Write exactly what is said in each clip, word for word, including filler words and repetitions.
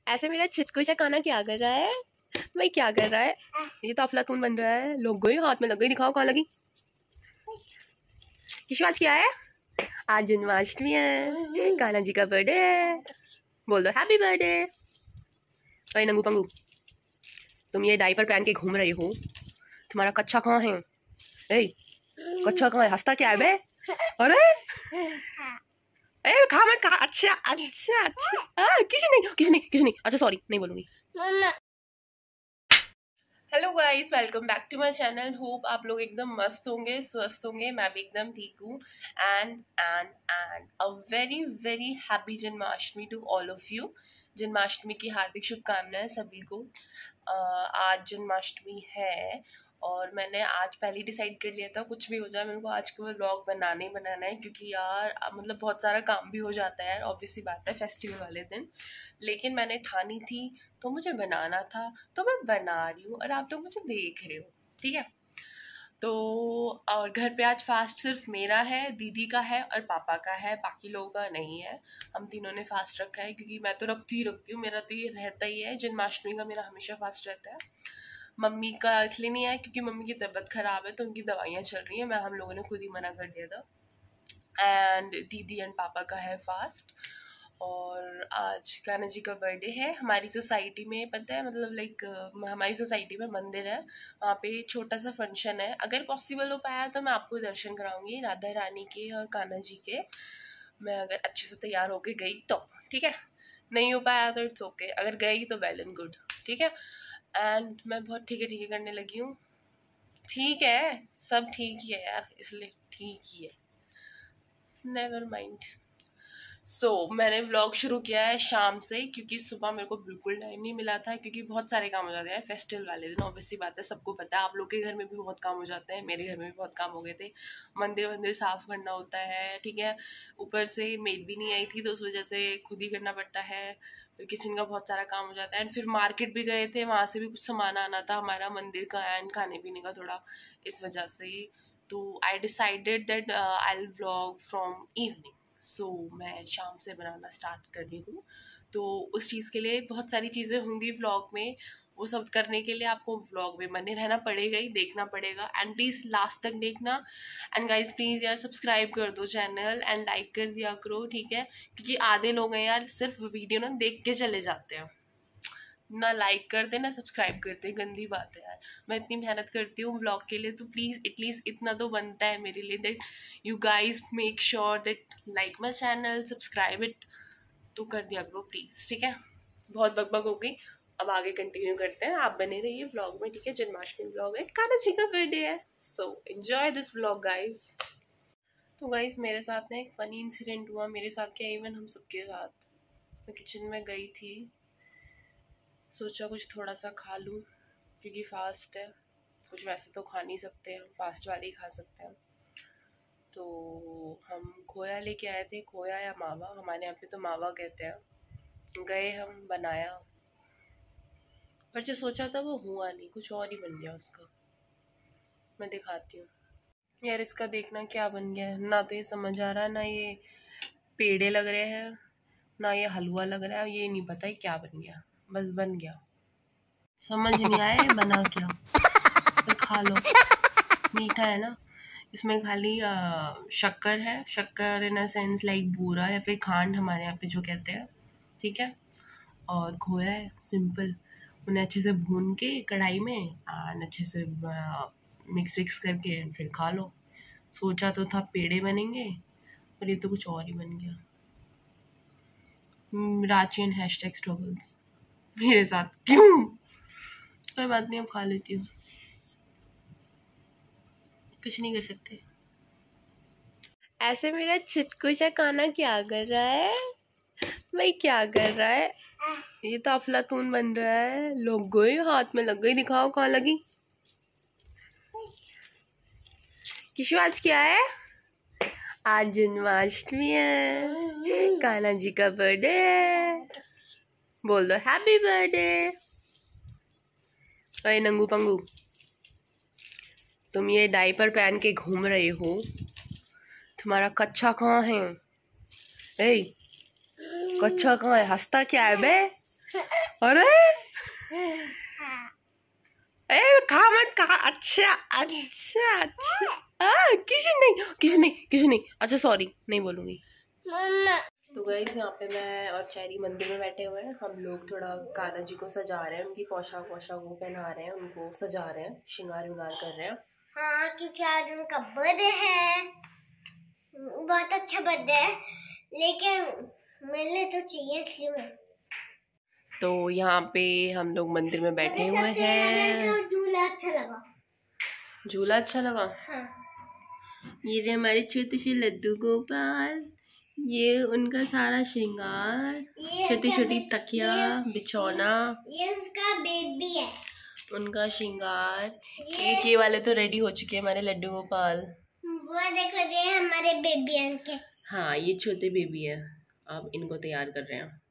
ऐसे मेरा चितकू सा खाना क्या कर रहा है भाई, क्या कर रहा है? ये तो अफलातून बन रहा है। लग गई, हाथ में लग गई। दिखाओ कहाँ लगी। किशु आज क्या है? आज जन्माष्टमी है, कान्हा जी का बर्थडे है। बोल दो हैप्पी बर्थडे। अरे नंगू पंगू, तुम ये डायपर पहन के घूम रही हो, तुम्हारा कच्चा कहाँ है? ए, कच्चा कहाँ है? हंसता क्या है बे? अरे ए खा मत खा। अच्छा अच्छा अच्छा आ, किसी नहीं किसी नहीं किसी नहीं अच्छा सॉरी, नहीं बोलूंगी। Hello guys, welcome back to my channel. Hope आप लोग एकदम मस्त होंगे, स्वस्थ होंगे। मैं भी एकदम ठीक हूँ। And and and a very very happy Janmashtami to all of you. Janmashtami की हार्दिक शुभकामनाएं सभी को। uh, आज जन्माष्टमी है और मैंने आज पहले ही डिसाइड कर लिया था, कुछ भी हो जाए मेरे को आज केवल व्लॉग बनाना ही बनाना है, क्योंकि यार मतलब बहुत सारा काम भी हो जाता है, ऑब्वियसली बात है फेस्टिवल वाले दिन। लेकिन मैंने ठानी थी तो मुझे बनाना था, तो मैं बना रही हूँ और आप लोग मुझे देख रहे हो, ठीक है। तो और घर पे आज फास्ट सिर्फ मेरा है, दीदी का है और पापा का है, बाकी लोगों का नहीं है। हम तीनों ने फास्ट रखा है, क्योंकि मैं तो रखती ही रखती हूँ, मेरा तो ये रहता ही है। जन्माष्टमी का मेरा हमेशा फास्ट रहता है। मम्मी का इसलिए नहीं है क्योंकि मम्मी की तबीयत ख़राब है, तो उनकी दवाइयाँ चल रही हैं। मैं हम लोगों ने खुद ही मना कर दिया था। एंड दीदी एंड पापा का है फास्ट। और आज कान्हा जी का बर्थडे है। हमारी सोसाइटी में पता है, मतलब लाइक हमारी सोसाइटी में मंदिर है, वहाँ पे छोटा सा फंक्शन है। अगर पॉसिबल हो पाया तो मैं आपको दर्शन कराऊंगी राधा रानी के और कान्हा जी के। मैं अगर अच्छे से तैयार होके गई तो ठीक है, नहीं हो पाया तो इट्स ओके। अगर गई तो वेल एंड गुड, ठीक है। एंड मैं बहुत ठीक है ठीक है करने लगी हूँ। ठीक है, सब ठीक ही है यार, इसलिए ठीक ही है, नेवर माइंड। सो so, मैंने व्लॉग शुरू किया है शाम से, क्योंकि सुबह मेरे को बिल्कुल टाइम नहीं मिला था, क्योंकि बहुत सारे काम हो जाते हैं फेस्टिवल वाले दिन। ऑब्वियसली बात है, सबको पता है। आप लोग के घर में भी बहुत काम हो जाते हैं, मेरे घर में भी बहुत काम हो गए थे। मंदिर वंदिर साफ़ करना होता है, ठीक है। ऊपर से मेड भी नहीं आई थी, तो उस वजह से खुद ही करना पड़ता है। फिर किचन का बहुत सारा काम हो जाता है। एंड फिर मार्केट भी गए थे, वहाँ से भी कुछ सामान आना था हमारा मंदिर का एंड खाने पीने का थोड़ा, इस वजह से। तो I decided that I will vlog from evening. So so, मैं शाम से बनाना स्टार्ट कर रही हूँ। तो उस चीज़ के लिए बहुत सारी चीज़ें होंगी व्लॉग में, वो सब करने के लिए आपको व्लॉग में बने रहना पड़ेगा ही, देखना पड़ेगा। एंड प्लीज़ लास्ट तक देखना। एंड गाइज प्लीज़ यार सब्सक्राइब कर दो चैनल एंड लाइक कर दिया करो, ठीक है। क्योंकि आधे लोग हैं यार सिर्फ वीडियो ना देख के चले जाते हैं, ना लाइक करते ना सब्सक्राइब करते। गंदी बात है यार, मैं इतनी मेहनत करती हूँ व्लॉग के लिए, तो प्लीज़ एटलीस्ट इतना तो बनता है मेरे लिए, that you guys make sure that like my channel, subscribe it, तो कर दिया करो प्लीज़, ठीक है। बहुत बकबक हो गई, अब आगे कंटिन्यू करते हैं। आप बने रहिए व्लॉग में, ठीक है। जन्माष्टमी व्लॉग है, कान्हा जी का बर्थडे है, so enjoy this vlog guys. तो गाइज मेरे साथ ना एक फ़नी इंसिडेंट हुआ, मेरे साथ क्या इवन हम सबके साथ। मैं किचन में गई थी, सोचा कुछ थोड़ा सा खा लूँ, क्योंकि फास्ट है। कुछ वैसे तो खा नहीं सकते, हम फास्ट वाले ही खा सकते हैं। तो हम खोया लेके आए थे, खोया या मावा, हमारे यहाँ पे तो मावा कहते हैं। गए हम, बनाया, पर जो सोचा था वो हुआ नहीं, कुछ और ही बन गया उसका। मैं दिखाती हूँ यार, इसका देखना क्या बन गया है। ना तो ये समझ आ रहा, ना ये पेड़े लग रहे हैं, ना ये हलवा लग रहा है। ये नहीं पता है क्या बन गया, बस बन गया। समझ नहीं आया बना क्या, तो खा लो। मीठा है ना, इसमें खाली शक्कर है, शक्कर इन अ सेंस लाइक बूरा या फिर खांड हमारे यहाँ पे जो कहते हैं, ठीक है। और खोया है, सिंपल। उन्हें अच्छे से भून के कढ़ाई में और अच्छे से मिक्स विक्स करके फिर खा लो। सोचा तो था पेड़े बनेंगे, पर ये तो कुछ और ही बन गया। रांची एंड हैशटैग स्ट्रगल्स मेरे साथ क्यों, कोई बात नहीं, अब खा लेती हूँ, कुछ नहीं कर सकते। ऐसे मेरा चितकू सा खाना क्या कर रहा है भाई, क्या कर रहा है? ये तो अफलातून बन रहा है। लग गई, हाथ में लग गई। दिखाओ कहाँ लगी। किशु आज क्या है? आज जन्माष्टमी है, कान्हा जी का बर्थडे है। बोल दो हैप्पी बर्थडे। अरे नंगू पंगू, तुम ये डायपर पहन के घूम रहे हो, तुम्हारा कच्चा कहाँ है? ए, कच्चा कहाँ है? हंसता क्या है बे? अरे ए खा मत खा। अच्छा अच्छा अच्छा आ, किसी नहीं किसी नहीं किसी नहीं अच्छा सॉरी नहीं बोलूँगी। तो गाइस यहाँ पे मैं और चैरी मंदिर में बैठे हुए हैं। हम लोग थोड़ा कान्हा जी को सजा रहे हैं, उनकी पोशाक वोशाक वो पहना रहे हैं, उनको सजा रहे हैं, श्रृंगार विंगार कर रहे हैं। हाँ, क्योंकि आज उनका बर्थडे है, बहुत अच्छा बर्थडे है, लेकिन मिलने तो चाहिए इसलिए मैं। तो यहाँ पे हम लोग मंदिर में बैठे हुए हैं। झूला अच्छा लगा। झूला अच्छा लगा? हाँ। ये रहे हमारे छोटे से लड्डू गोपाल, ये उनका सारा श्रृंगार, छोटी छोटी तकिया बिछौना, ये उसका बेबी है, उनका श्रृंगार। ये ये वाले तो रेडी हो चुके हैं हमारे लड्डू गोपाल। वो देखो दे हमारे बेबी इनके। हाँ ये छोटे बेबी है, अब इनको तैयार कर रहे हैं।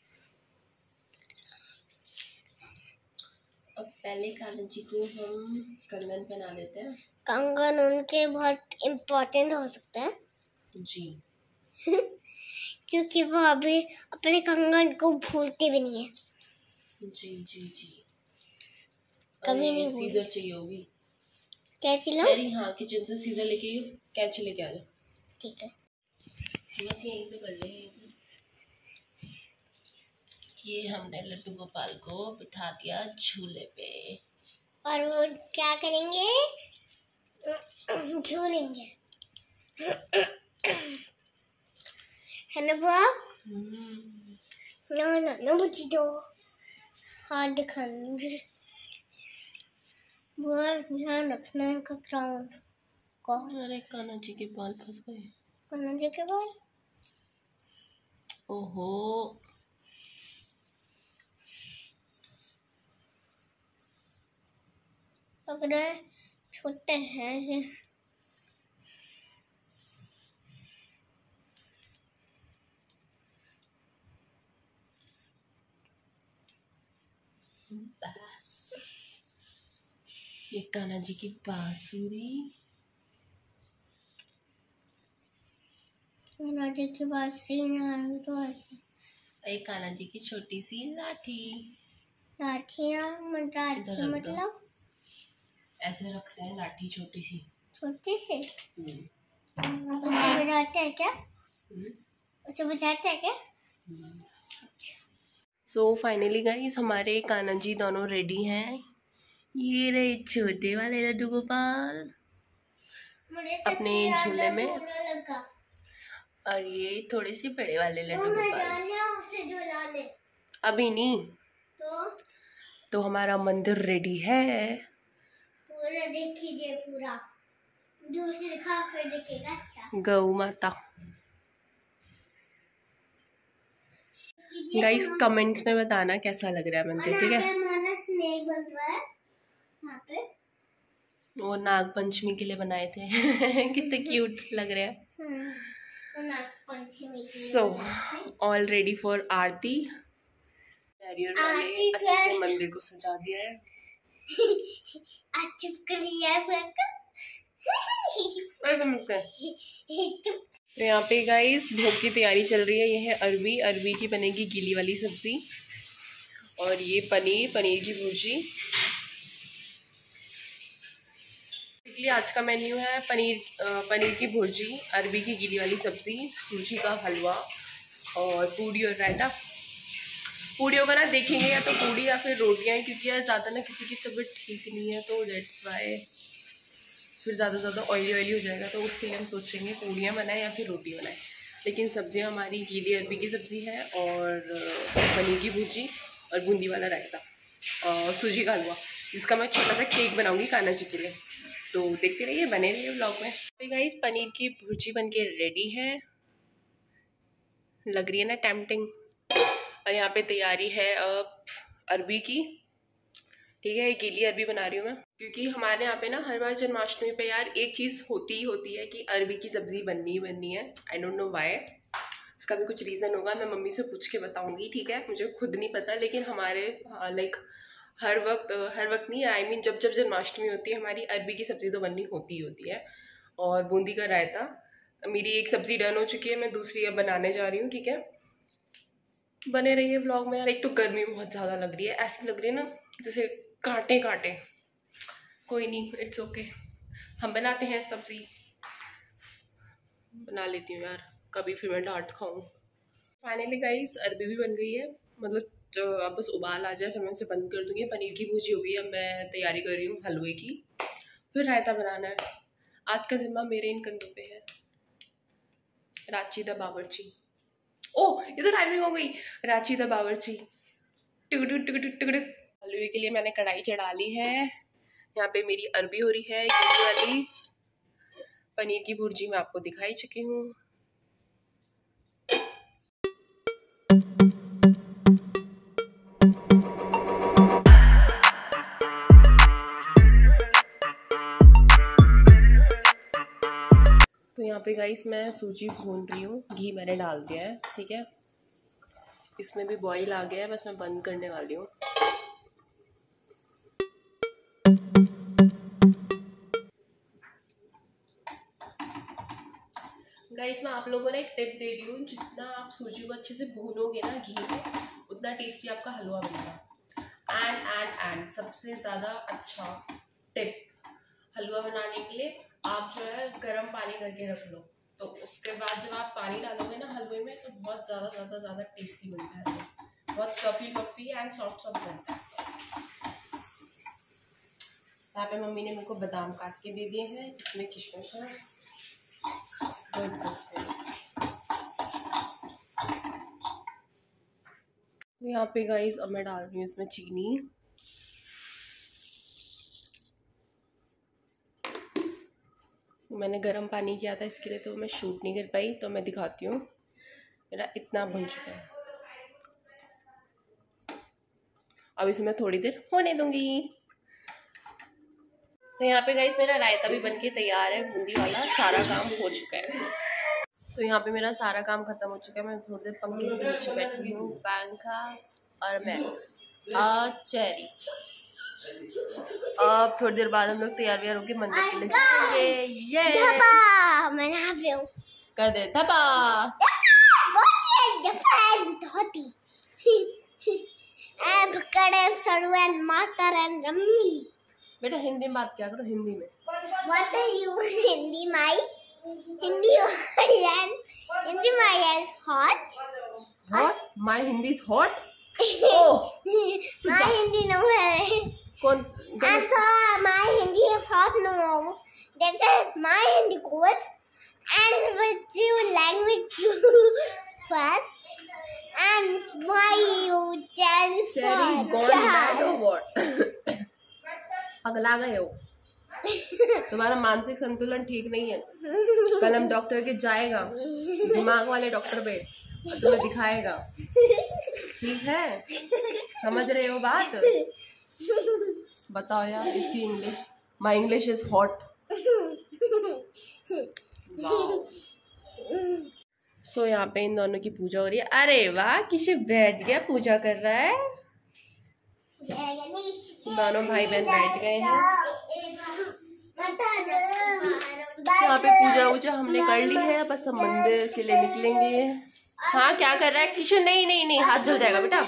अब पहले कान्हा जी को हम कंगन पहना देते हैं। कंगन उनके बहुत इम्पोर्टेंट हो सकते हैं जी क्योंकि वो अभी अपने कंगन को भूलते भी नहीं है। जी जी जी कभी नहीं सीजर चाहिए होगी। कैंची लो? हाँ किचन से सीजर लेके कैंची लेके आ जाओ। ठीक है, बस यहीं से कर ले। ये हमने लड्डू गोपाल को बिठा दिया झूले पे और वो क्या करेंगे? झूलेंगे है ना बुआ? ना ना ना बुच्ची दो हाथ दिखाने बुआ, ध्यान रखना इनका क्राउन को। अरे कान्हा जी के बाल फंस गए। कान्हा जी के बाल? ओहो लग रहा है छोटे हैं ऐसे। बस ये कान्हा जी की बांसुरी। कान्हा जी की बांसुरी ना तो ऐसे। ये कान्हा जी की छोटी सी लाठी। लाठियाँ लाठी मतलब ऐसे रखते हैं लाठी छोटी सी। छोटी सी उसे बजाते हैं क्या? उसे बजाते हैं क्या? सो फाइनली गाइस हमारे कान्हा जी दोनों रेडी हैं। ये रहे छोटे वाले लड्डू गोपाल अपने झूले में, और ये थोड़े से बड़े वाले लड्डू गोपाल। अभी नहीं तो तो हमारा मंदिर रेडी है। पूरा देख लीजिए, पूरा दूर से दिखा फिर दिखेगा। अच्छा गौ माता। गाइस कमेंट्स में बताना कैसा लग रहा है मंदिर, ठीक है? हमारा स्नेक बन रहा है यहाँ पे, वो नाग पंचमी के लिए बनाए थे कितने क्यूट लग रहे हैं। So all ready for aarti. Career वाले अच्छे से मंदिर को सजा दिया है। चुप कर लिया तो यहाँ पे गाइस भोग की तैयारी चल रही है। ये है अरबी, अरबी की बनेगी गीली वाली सब्जी, और ये पनीर, पनीर की भुर्जी। इसलिए आज का मेन्यू है पनीर पनीर की भुर्जी, अरबी की गीली वाली सब्जी, भुर्जी का हलवा और पूड़ी और रायता। पूड़ियों का ना देखेंगे या तो पूड़ी या फिर रोटियां, क्योंकि यार ज़्यादा ना किसी की तबीयत ठीक नहीं है तो दैट्स वाई फिर ज़्यादा ज़्यादा ऑयली ऑयली हो जाएगा, तो उसके लिए हम सोचेंगे पूड़ियाँ बनाएं या फिर रोटी बनाएं। लेकिन सब्जियां हमारी गीली अरबी की सब्ज़ी है और पनीर की भुर्जी और बूंदी वाला रायता और सूजी का हलवा, जिसका मैं छोटा सा केक बनाऊंगी कान्हा जी के लिए। तो देखते रहिए, बने रहिए व्लॉग में। तो गाइस पनीर की भुर्जी बनके रेडी है, लग रही है ना टेम्पटिंग। और यहाँ पे तैयारी है अब अरबी की, ठीक है? गीली अरबी बना रही हूँ मैं, क्योंकि हमारे यहाँ पे ना हर बार जन्माष्टमी पे यार एक चीज़ होती ही होती है कि अरबी की सब्ज़ी बननी ही बननी है। आई डोंट नो व्हाई, इसका भी कुछ रीज़न होगा, मैं मम्मी से पूछ के बताऊँगी, ठीक है? मुझे खुद नहीं पता, लेकिन हमारे लाइक हर वक्त हर वक्त नहीं, आई मीन जब जब जन्माष्टमी होती है हमारी अरबी की सब्ज़ी तो बननी होती ही होती है। और बूंदी का रायता, मेरी एक सब्ज़ी डन हो चुकी है, मैं दूसरी अब बनाने जा रही हूँ, ठीक है? बने रहिए व्लॉग में यार। एक तो गर्मी बहुत ज़्यादा लग रही है, ऐसी लग रही है ना जैसे कांटे कांटे। कोई नहीं, इट्स ओके, हम बनाते हैं सब्जी। बना लेती हूँ यार, कभी फिर मैं डांट खाऊं। फाइनली गाइस अरबी भी बन गई है, मतलब जो अब बस उबाल आ जाए फिर मैं इसे बंद कर दूंगी। पनीर की भुर्जी हो गई, अब मैं तैयारी कर रही हूँ हलवे की, फिर रायता बनाना है। आज का जिम्मा मेरे इन कंधों पे है। राची द बावर्ची, ओह ये तो टाइमिंग हो गई। राची द बावर्ची टुकड़ू टुकड़ू टुकड़ू। हलवे के लिए मैंने कढ़ाई चढ़ा ली है। यहाँ पे मेरी अरबी हो रही है ये वाली। पनीर की भुर्जी मैं आपको दिखाई चुकी हूँ। तो यहाँ पे गाइस मैं सूजी भून रही हूँ, घी मैंने डाल दिया है, ठीक है। इसमें भी बॉईल आ गया है, बस मैं बंद करने वाली हूँ। गाइस मैं आप लोगों को ना एक टिप दे रही हूँ, जितना आप सूजी को अच्छे से भूनोगे ना घी में, उतना टेस्टी आपका हलवा बनेगा। एंड एंड एंड सबसे ज़्यादा अच्छा टिप हलवा बनाने के लिए, आप जो है गर्म पानी करके रख लो, तो उसके बाद जब आप पानी डालोगे ना हलवे में तो बहुत ज़्यादा ज़्यादा ज़्यादा टेस्टी बनता है, बहुत कफी कफी एंड सॉफ्ट सॉफ्ट बनता है। यहाँ पे मम्मी ने मेरे को बादाम काट के दे दिए हैं, इसमें किशमिश है। Good good. यहाँ पे गाइस अब मैं डाल रही हूँ इसमें चीनी। मैंने गर्म पानी किया था इसके लिए, तो मैं शूट नहीं कर पाई, तो मैं दिखाती हूँ। मेरा इतना बन चुका है, अब इसे मैं थोड़ी देर होने दूंगी। तो यहाँ पे गाइस मेरा रायता भी बनके तैयार है, बूंदी वाला। सारा काम हो चुका है, तो यहाँ पे मेरा सारा काम खत्म हो चुका है। मैं थोड़ी देर पंखे के नीचे बैठी हूँ, पंखा और मैं आ चेरी। अब थोड़ी देर बाद हम लोग तैयार व्यार होके मंदिर के लिए जाएंगे। ये मैं नहा रही हूँ, कर दे धपा। बेटा हिंदी में बात क्या करो, हिंदी में। What are you? Hindi my Hindi Hindi my is hot. Hot? My Hindi is hot. Oh, my Hindi no है. कौन? And so my Hindi is hot no. That is my Hindi good. And with you language you first. And why you dance for? Sherry gone mad or what? पगला गए हो, तुम्हारा मानसिक संतुलन ठीक नहीं है। कल हम डॉक्टर के जाएगा, दिमाग वाले डॉक्टर पे, और तुम्हें दिखाएगा, ठीक है? समझ रहे हो बात? बताओ यार इसकी English. My English is hot. So यहाँ पे इन दोनों की पूजा हो रही है। अरे वाह, किसी बैठ गया पूजा कर रहा है। दोनों भाई बहन बैठ गए हैं। यहाँ पे पूजा वूजा हमने कर ली है, बस हम मंदिर के लिए निकलेंगे। हाँ क्या कर रहा है किशन? नहीं नहीं नहीं, हाथ जल जाएगा बेटा।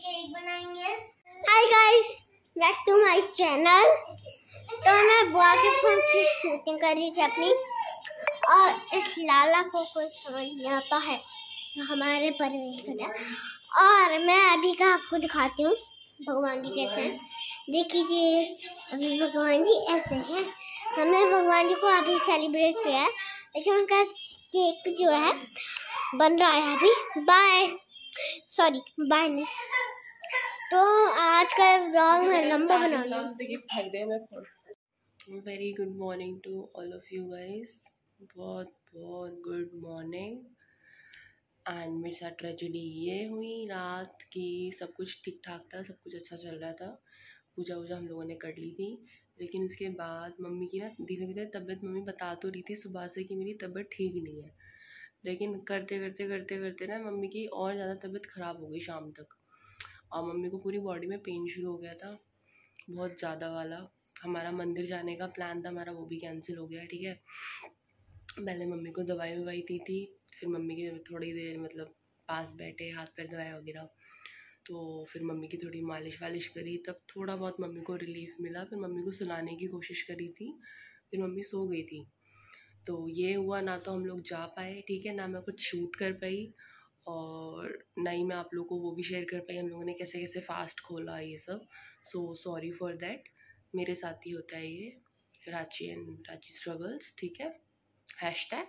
Hi guys, back to my channel. तो मैं बुआ के फोन से शूटिंग कर रही थी अपनी, और इस लाला को कुछ समझ नहीं आता है, हमारे परिवेश का। और मैं अभी का आपको दिखाती हूँ भगवान जी कैसे हैं। देखिए अभी भगवान जी ऐसे हैं। हमने भगवान जी को अभी सेलिब्रेट किया है, लेकिन उनका केक जो है बन रहा है अभी। बाय, सॉरी बाय नहीं। तो आज का व्लॉग मैं लंबा बना रही हूँ। देखिए फेंक दे मैं phone. Very good morning to all of you guys, बहुत बहुत गुड मॉर्निंग। एंड मेरे साथ ट्रेजेडी ये हुई रात की। सब कुछ ठीक ठाक था, सब कुछ अच्छा चल रहा था। पूजा वूजा हम लोगों ने कर ली थी, लेकिन उसके बाद मम्मी की ना धीरे धीरे तबीयत, मम्मी बता तो रही थी सुबह से कि मेरी तबीयत ठीक नहीं है, लेकिन करते करते करते करते ना मम्मी की और ज़्यादा तबीयत ख़राब हो गई शाम तक। और मम्मी को पूरी बॉडी में पेन शुरू हो गया था, बहुत ज़्यादा वाला। हमारा मंदिर जाने का प्लान था हमारा, वो भी कैंसिल हो गया, ठीक है। पहले मम्मी को दवाई ववाई दी थी, फिर मम्मी के थोड़ी देर मतलब पास बैठे, हाथ पैर धोया वगैरह। तो फिर मम्मी की थोड़ी मालिश वालिश करी, तब थोड़ा बहुत मम्मी को रिलीफ मिला। फिर मम्मी को सुलाने की कोशिश करी थी, फिर मम्मी सो गई थी। तो ये हुआ, ना तो हम लोग जा पाए, ठीक है, ना मैं कुछ शूट कर पाई, और ना ही मैं आप लोगों को वो भी शेयर कर पाई हम लोगों ने कैसे कैसे फास्ट खोला ये सब। सो सॉरी फॉर दैट, मेरे साथ ही होता है ये, रांची एंड रांची स्ट्रगल्स, ठीक है, हैश टैग।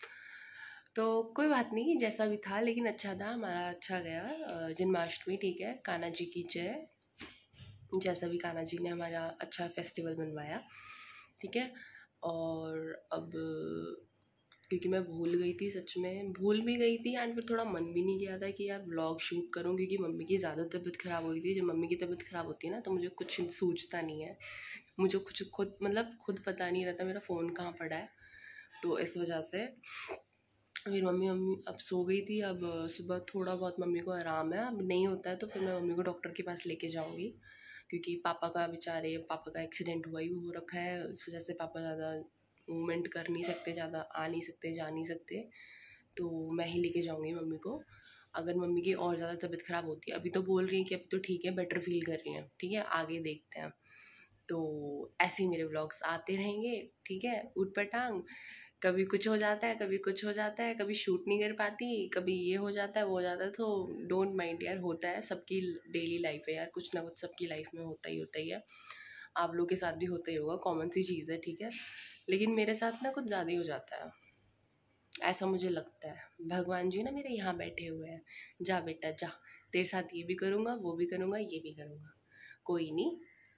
तो कोई बात नहीं, जैसा भी था, लेकिन अच्छा था, हमारा अच्छा गया जन्माष्टमी, ठीक है, कान्हा जी की जय। जैसा भी कान्हा जी ने हमारा अच्छा फेस्टिवल बनवाया, ठीक है। और अब क्योंकि मैं भूल गई थी, सच में भूल भी गई थी, एंड फिर थोड़ा मन भी नहीं किया था कि यार व्लॉग शूट करूं, क्योंकि मम्मी की ज़्यादा तबीयत ख़राब हो रही थी। जब मम्मी की तबीयत ख़राब होती है ना, तो मुझे कुछ सूझता नहीं है, मुझे कुछ खुद मतलब खुद पता नहीं रहता मेरा फ़ोन कहाँ पड़ा है। तो इस वजह से फिर मम्मी मम्मी अब सो गई थी। अब सुबह थोड़ा बहुत मम्मी को आराम है, अब नहीं होता है तो फिर मैं मम्मी को डॉक्टर के पास लेके जाऊँगी, क्योंकि पापा का बेचारे पापा का एक्सीडेंट हुआ ही हो रखा है, उस वजह से पापा ज़्यादा मूवमेंट कर नहीं सकते, ज़्यादा आ नहीं सकते, जा नहीं सकते। तो मैं ही लेके जाऊँगी मम्मी को। अगर मम्मी की और ज़्यादा तबीयत ख़राब होती है, अभी तो बोल रही हैं कि अब तो ठीक है, बेटर फील कर रही हैं, ठीक है, आगे देखते हैं। तो ऐसे ही मेरे व्लॉग्स आते रहेंगे, ठीक है, ऊट पटांग। कभी कुछ हो जाता है, कभी कुछ हो जाता है, कभी शूट नहीं कर पाती, कभी ये हो जाता है, वो हो जाता है, तो डोंट माइंड यार, होता है, सबकी डेली लाइफ है यार, कुछ ना कुछ सबकी लाइफ में होता ही होता ही है। आप लोग के साथ भी होता ही होगा, कॉमन सी चीज़ है, ठीक है। लेकिन मेरे साथ ना कुछ ज़्यादा ही हो जाता है, ऐसा मुझे लगता है। भगवान जी ना मेरे यहाँ बैठे हुए हैं, जा बेटा जा, तेरे साथ ये भी करूँगा, वो भी करूँगा, ये भी करूँगा, कोई नहीं,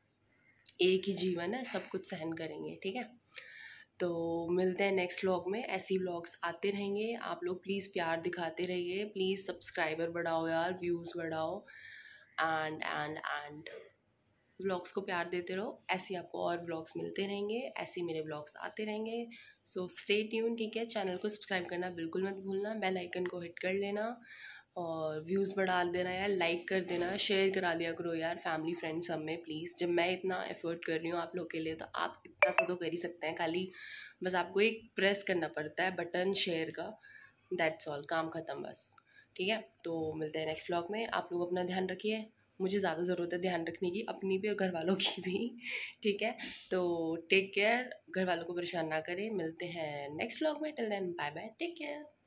एक ही जीवन है, सब कुछ सहन करेंगे, ठीक है। तो मिलते हैं नेक्स्ट व्लॉग में, ऐसी व्लॉग्स आते रहेंगे। आप लोग प्लीज़ प्यार दिखाते रहिए, प्लीज़ सब्सक्राइबर बढ़ाओ यार, व्यूज़ बढ़ाओ, एंड एंड एंड व्लॉग्स को प्यार देते रहो। ऐसे आपको और व्लॉग्स मिलते रहेंगे, ऐसे मेरे व्लॉग्स आते रहेंगे। सो स्टे ट्यून, ठीक है। चैनल को सब्सक्राइब करना बिल्कुल मत भूलना, बेल आइकन को हिट कर लेना, और व्यूज़ बढ़ा देना यार, लाइक कर देना, शेयर करा दिया करो यार फैमिली फ्रेंड्स सब में प्लीज़। जब मैं इतना एफर्ट कर रही हूँ आप लोग के लिए, तो आप इतना सा तो कर ही सकते हैं, खाली बस आपको एक प्रेस करना पड़ता है बटन शेयर का, दैट्स ऑल, काम ख़त्म बस, ठीक है। तो मिलते हैं नेक्स्ट व्लॉग में। आप लोग अपना ध्यान रखिए, मुझे ज़्यादा ज़रूरत है ध्यान रखने की, अपनी भी और घर वालों की भी, ठीक है। तो टेक केयर, घर वालों को परेशान ना करें। मिलते हैं नेक्स्ट व्लॉग में, till then bye bye, take care.